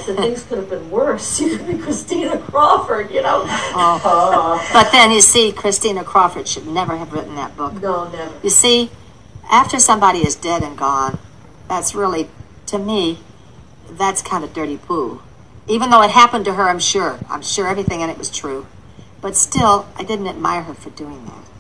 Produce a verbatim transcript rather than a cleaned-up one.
said, things could have been worse. You could be Christina Crawford, you know. Oh. But then, you see, Christina Crawford should never have written that book. No, never. You see, after somebody is dead and gone, that's really, to me, that's kind of dirty poo. Even though it happened to her, I'm sure. I'm sure everything in it was true. But still, I didn't admire her for doing that.